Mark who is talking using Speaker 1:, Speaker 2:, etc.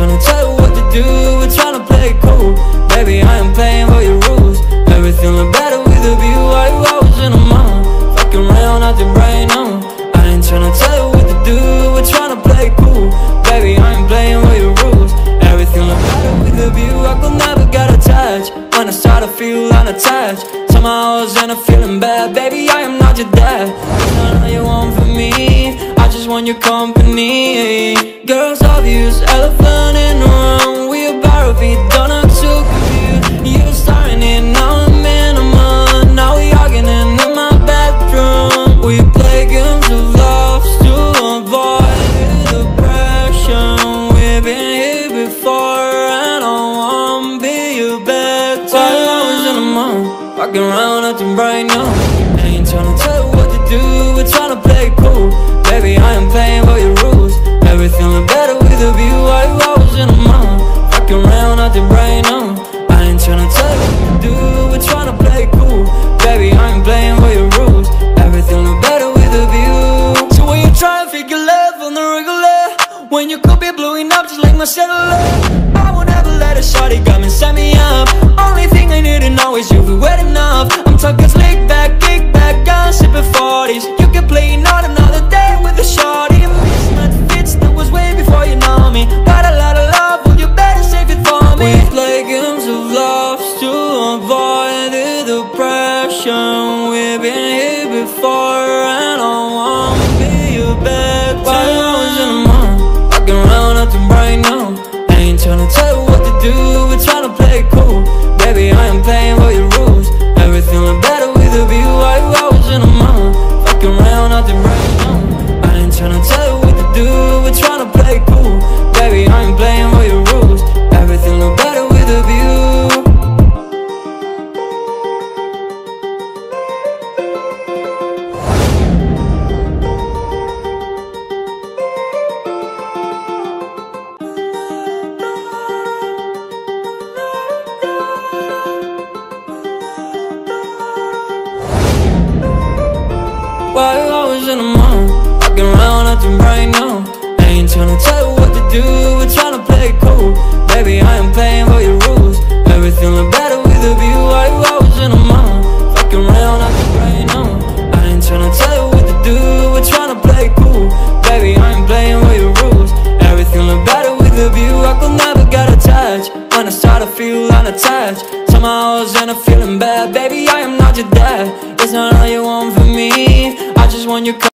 Speaker 1: tryna tell you what to do, we're tryna play it cool. Baby, I am playing by your rules. Everything look better with a view. Why you always in a mind? Fucking around out the brain on. I ain't tryna tell you what to do, we're tryna play it cool. Baby, I ain't playing by your rules. Everything look better with a view. I could never get attached. When I start to feel unattached, somehow I was in a feeling bad. Baby, I am not your dad. It's not all you want from me, I just want your company. Girls obvious, elephant in the room. We about to be done, I'm too confused. You starting it, now I'm in a month. Now we arguing in my bedroom. We play games of love to avoid the pressure. We've been here before and I won't be your bed. While I was in a month, walking around acting bright now. I ain't tryna tell you what to do, we're tryna play it cool. Baby, I am playing by your rules. Everything look better with a view. Why you always in a mind? Fucking around out the brain on. I ain't tryna tell you what to do, we're tryna play it cool. Baby, I ain't playing by your rules. Everything look better with a view. So when you try and figure love on the regular, when you could be blowing up just like my cellular, I won't ever let a shawty come and set me up. Only thing I need to know is you'll be wet enough. I'm talking slick back, kick back, gun sipping 40s. You can play not another day with a shawty. Mismatch fits, that was way before you know me. Got a lot of love, well you better save it for me. We play games of love to avoid the depression. We've been here before and I won't be your bed. While I was in a month, walking around acting bright now. I ain't tryna tell you what to do, we're tryna play it cool. Baby, I am playing by your rules. Everything look better with a view. Why you always in a mind? Fucking around out the brain on. I ain't tryna tell you what to do, we're tryna play it cool. Baby, I ain't playing by your rules. Everything look better with a view. Why you always in a mind? Walking around acting bright now. I ain't tryna tell you what to do, we're tryna play it cool. Baby, I am playing by your rules. Everything look better with a view. Why you always in a mind? Fucking around acting bright now. I ain't tryna tell you what to do, we're tryna play it cool. Baby, I ain't playing by your rules. Everything look better with a view. I could never get attached. When I start to feel unattached, somehow I was in a feeling bad. Baby, I am not your dad. It's not all you want from me, I just want your